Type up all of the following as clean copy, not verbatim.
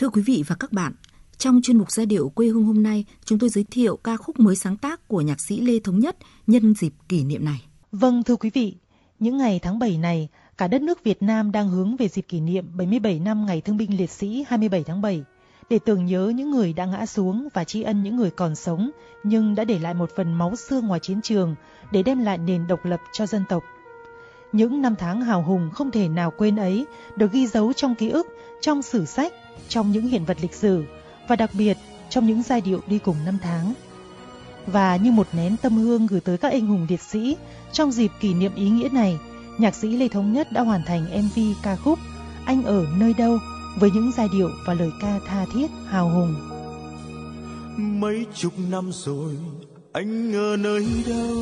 Thưa quý vị và các bạn, trong chuyên mục Giai điệu quê hương hôm nay, chúng tôi giới thiệu ca khúc mới sáng tác của nhạc sĩ Lê Thống Nhất nhân dịp kỷ niệm này. Vâng, thưa quý vị, những ngày tháng 7 này, cả đất nước Việt Nam đang hướng về dịp kỷ niệm 77 năm Ngày Thương binh Liệt sĩ 27 tháng 7, để tưởng nhớ những người đã ngã xuống và tri ân những người còn sống nhưng đã để lại một phần máu xương ngoài chiến trường để đem lại nền độc lập cho dân tộc. Những năm tháng hào hùng không thể nào quên ấy được ghi dấu trong ký ức, trong sử sách, trong những hiện vật lịch sử và đặc biệt trong những giai điệu đi cùng năm tháng. Và như một nén tâm hương gửi tới các anh hùng liệt sĩ, trong dịp kỷ niệm ý nghĩa này, nhạc sĩ Lê Thống Nhất đã hoàn thành MV ca khúc Anh ở nơi đâu với những giai điệu và lời ca tha thiết hào hùng. Mấy chục năm rồi anh ở nơi đâu,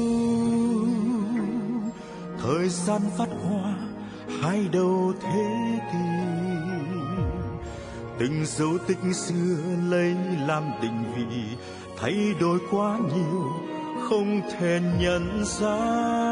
thời gian phát hoa hai đầu thế kỷ, từng dấu tích xưa lấy làm định vị, thay đổi quá nhiều không thể nhận ra.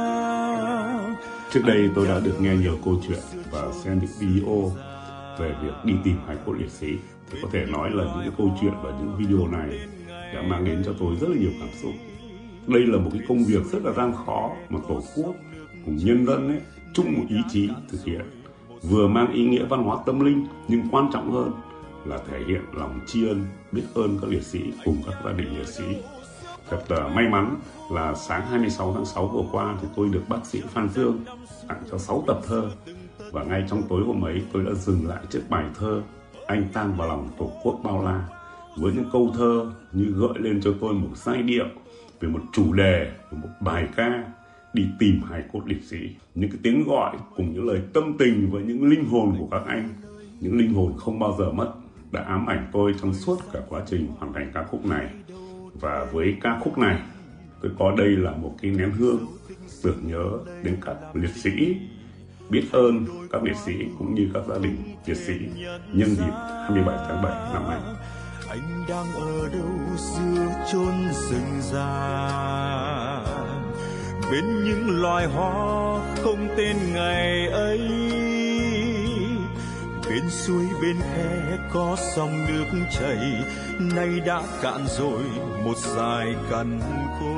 Trước đây tôi đã được nghe nhiều câu chuyện và xem những video về việc đi tìm hài cốt liệt sĩ. Thì có thể nói là những câu chuyện và những video này đã mang đến cho tôi rất là nhiều cảm xúc. Đây là một cái công việc rất là gian khó mà Tổ quốc cùng nhân dân ấy chung một ý chí thực hiện, vừa mang ý nghĩa văn hóa tâm linh nhưng quan trọng hơn là thể hiện lòng tri ân, biết ơn các liệt sĩ cùng các gia đình liệt sĩ. Thật may mắn là sáng 26 tháng 6 vừa qua thì tôi được bác sĩ Phan Dương tặng cho 6 tập thơ, và ngay trong tối hôm ấy tôi đã dừng lại trước bài thơ Anh tang vào lòng Tổ quốc bao la, với những câu thơ như gợi lên cho tôi một giai điệu về một chủ đề, về một bài ca đi tìm hài cốt liệt sĩ. Những cái tiếng gọi cùng những lời tâm tình với những linh hồn của các anh, những linh hồn không bao giờ mất, đã ám ảnh tôi trong suốt cả quá trình hoàn thành ca khúc này. Và với ca khúc này, tôi có đây là một cái nén hương tưởng nhớ đến các liệt sĩ, biết ơn các liệt sĩ cũng như các gia đình liệt sĩ nhân dịp 27 tháng 7 năm nay. Anh đang ở đâu giữa chốn rừng già, bên những loài hoa không tên ngày ấy, bên suối bên khe có dòng nước chảy, nay đã cạn rồi một dải cằn khô.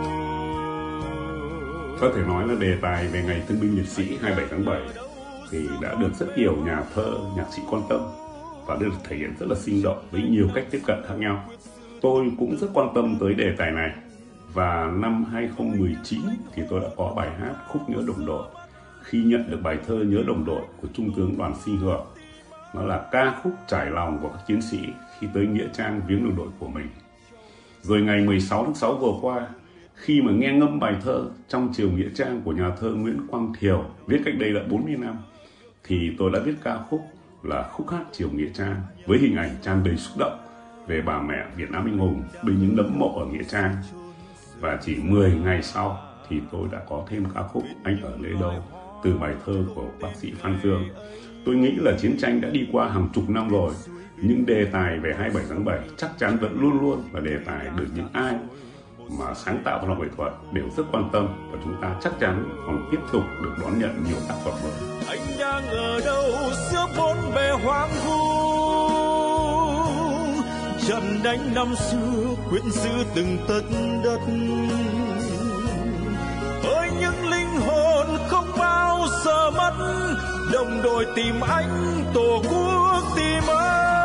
Có thể nói là đề tài về Ngày Thương binh Liệt sĩ 27 tháng 7 thì đã được rất nhiều nhà thơ, nhạc sĩ quan tâm và được thể hiện rất là sinh động với nhiều cách tiếp cận khác nhau. Tôi cũng rất quan tâm tới đề tài này, và năm 2019 thì tôi đã có bài hát Khúc Nhớ Đồng Đội khi nhận được bài thơ Nhớ Đồng Đội của Trung tướng Đoàn Sinh Hưởng. Nó là ca khúc trải lòng của các chiến sĩ khi tới nghĩa trang viếng đồng đội của mình. Rồi ngày 16 tháng 6 vừa qua, khi mà nghe ngâm bài thơ trong chiều nghĩa trang của nhà thơ Nguyễn Quang Thiều viết cách đây là 40 năm, thì tôi đã viết ca khúc là Khúc Hát Chiều Nghĩa Trang với hình ảnh tràn đầy xúc động về bà mẹ Việt Nam anh hùng bên những nấm mộ ở nghĩa trang. Và chỉ 10 ngày sau thì tôi đã có thêm ca khúc Anh ở nơi đâu từ bài thơ của bác sĩ Phan Dương. Tôi nghĩ là chiến tranh đã đi qua hàng chục năm rồi, nhưng đề tài về 27 tháng 7 chắc chắn vẫn luôn luôn là đề tài được những ai mà sáng tạo văn học nghệ thuật đều rất quan tâm, và chúng ta chắc chắn còn tiếp tục được đón nhận nhiều tác phẩm mới. Anh đang ở đâu giữa bốn bề hoang vu, trận đánh năm xưa quyến giữ từng tấc đất, ơi những linh hồn không bao giờ mất, đồng đội tìm anh, tổ quốc tìm anh.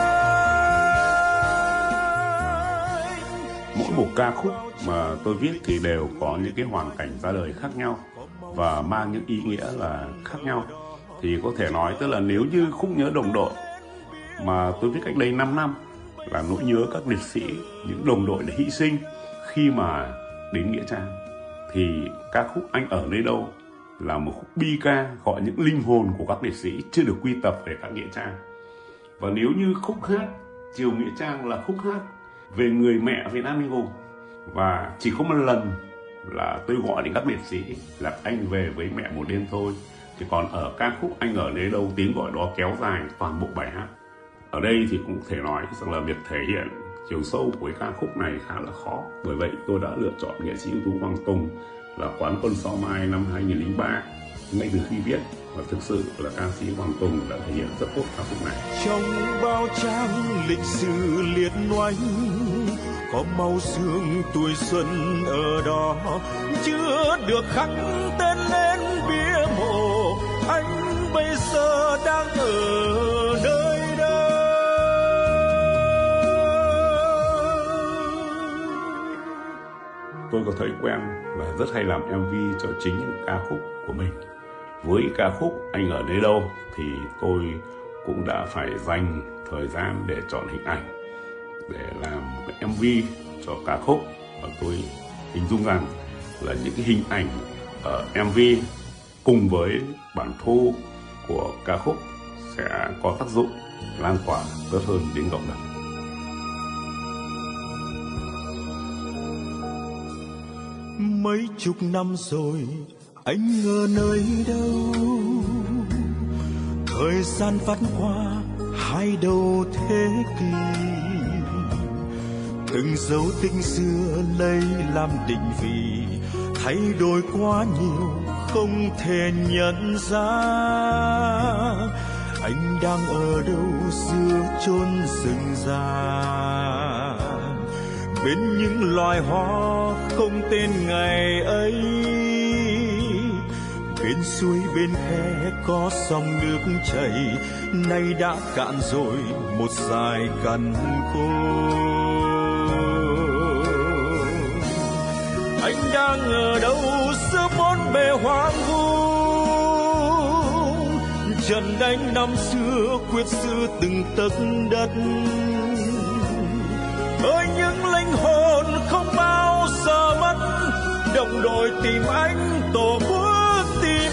Mỗi một ca khúc mà tôi viết thì đều có những cái hoàn cảnh ra đời khác nhau và mang những ý nghĩa là khác nhau. Thì có thể nói tức là nếu như Khúc Nhớ Đồng Đội mà tôi viết cách đây 5 năm là nỗi nhớ các liệt sĩ, những đồng đội đã hy sinh khi mà đến nghĩa trang, thì ca khúc Anh ở nơi đâu là một khúc bi ca gọi những linh hồn của các liệt sĩ chưa được quy tập về các nghĩa trang. Và nếu như Khúc Hát Chiều Nghĩa Trang là khúc hát về người mẹ Việt Nam anh hùng, và chỉ có một lần là tôi gọi đến các liệt sĩ là anh về với mẹ một đêm thôi, thì còn ở ca khúc Anh ở nơi đâu tiếng gọi đó kéo dài toàn bộ bài hát. Ở đây thì cũng thể nói rằng là việc thể hiện chiều sâu của cái ca khúc này khá là khó. Bởi vậy tôi đã lựa chọn nghệ sĩ ưu tú Hoàng Tùng là Quán Quân Sao Mai năm 2003 ngay từ khi viết, và thực sự là ca sĩ Hoàng Tùng đã thể hiện rất tốt ca khúc này. Trong bao trang lịch sử liệt oanh, có màu sương tuổi xuân ở đó, chưa được khắc tên lên bia mộ. Anh bây giờ đang ở nơi đâu? Tôi có thói quen và rất hay làm MV cho chính những ca khúc của mình. Với ca khúc Anh Ở Nơi Đâu thì tôi cũng đã phải dành thời gian để chọn hình ảnh để làm một cái MV cho ca khúc, và tôi hình dung rằng là những cái hình ảnh ở MV cùng với bản thu của ca khúc sẽ có tác dụng lan tỏa tốt hơn đến cộng đồng. Mấy chục năm rồi anh ở nơi đâu? Thời gian vắt qua hai đầu thế kỷ, từng dấu tích xưa lấy làm định vị, thay đổi quá nhiều không thể nhận ra. Anh đang ở đâu giữa chốn rừng già, bên những loài hoa không tên ngày ấy, bên suối bên khe có dòng nước chảy, nay đã cạn rồi một dải cằn khô. Anh đang ở đâu giữa bốn bề hoang vu, trận đánh năm xưa quyết giữ từng tấc đất. Ơi những linh hồn không bao giờ mất, đồng đội tìm anh, tổ quốc tìm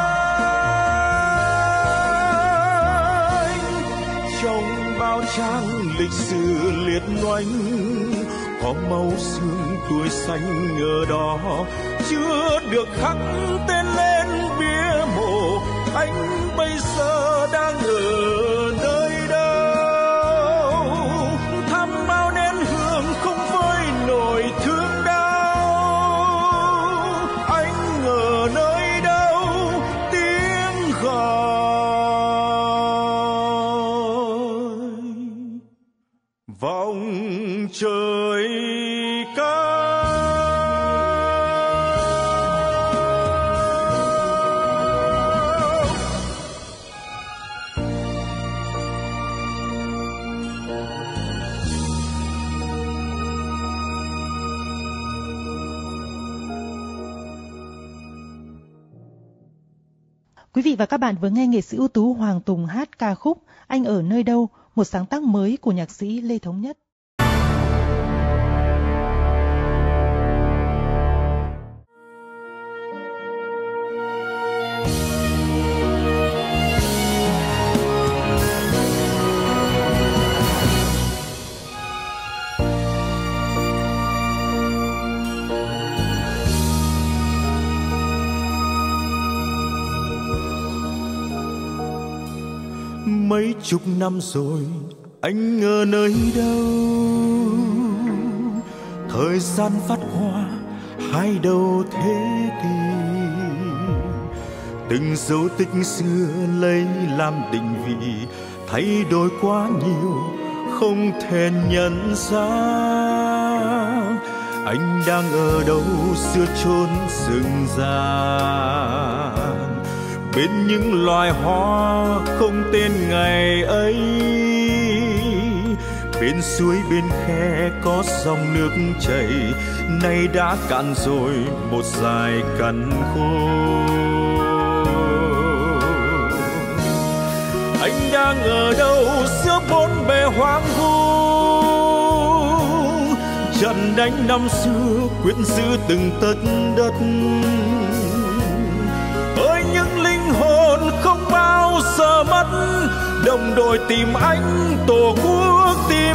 anh. Trong bao trang lịch sử liệt oanh, có máu xương tuổi xanh ở đó, chưa được khắc tên lên bia mộ. Anh bây giờ đang ở nơi đâu? Thăm bao nén hương không với nỗi thương đau. Anh ở nơi đâu? Tiếng gọi vòng trời cao. Quý vị và các bạn vừa nghe nghệ sĩ ưu tú Hoàng Tùng hát ca khúc Anh Ở Nơi Đâu, một sáng tác mới của nhạc sĩ Lê Thống Nhất. Mấy chục năm rồi anh ở nơi đâu? Thời gian vắt qua hai đầu thế kỷ, từng dấu tích xưa lấy làm định vị, thay đổi quá nhiều không thể nhận ra. Anh đang ở đâu giữa chốn rừng già, bên những loài hoa không tên ngày ấy, bên suối bên khe có dòng nước chảy, nay đã cạn rồi một dải cằn khô. Anh đang ở đâu giữa bốn bề hoang vu, trận đánh năm xưa quyết giữ từng tấc đất. Ơi những linh hồn không bao giờ mất, đồng đội tìm anh, tổ quốc tìm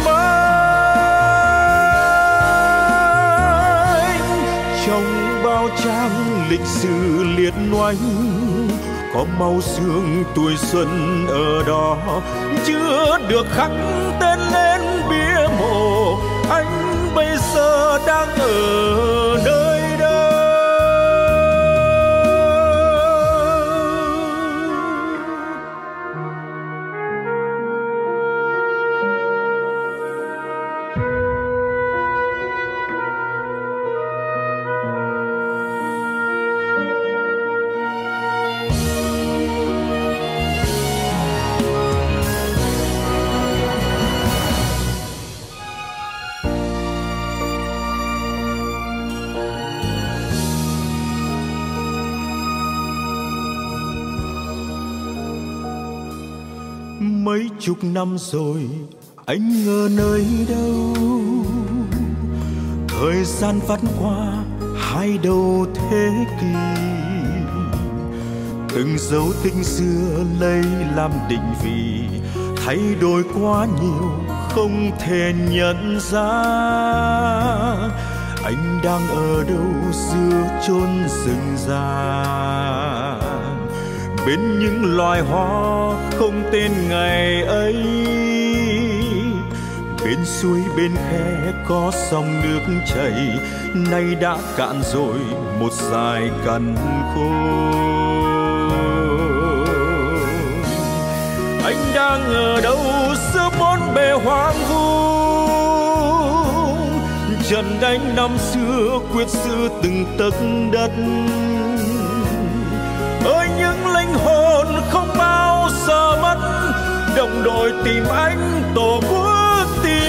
anh. Trong bao trang lịch sử liệt oanh, có máu xương tuổi xuân ở đó, chưa được khắc tên lên bia mộ. Anh bây giờ đang ở nơi đâu? mấy chục năm rồi anh ngờ nơi đâu, thời gian vắt qua hai đầu thế kỷ, từng dấu tích xưa lấy làm định vị, thay đổi quá nhiều không thể nhận ra. Anh đang ở đâu giữa chốn rừng già, bên những loài hoa không tên ngày ấy, bên suối bên khe có dòng nước chảy, nay đã cạn rồi một dải cằn khô. Anh đang ở đâu giữa bốn bề hoang vu, trận đánh năm xưa quyết giữ từng tấc đất. Ơi những linh hồn không bao giờ mất, đồng đội tìm anh, tổ quốc tìm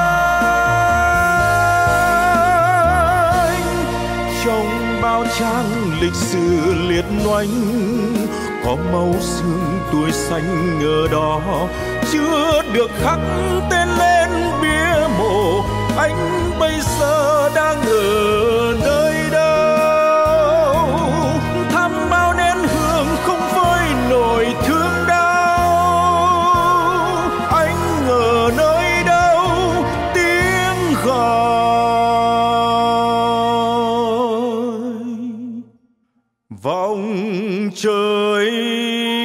anh. Trong bao trang lịch sử liệt oanh, có máu xương tuổi xanh ở đó, chưa được khắc tên lên bia mộ. Anh bây giờ đang ở nơi đâu, thăm bao nén hương không vơi nổi thương đau. Anh ở nơi đâu, tiếng gọi vòng trời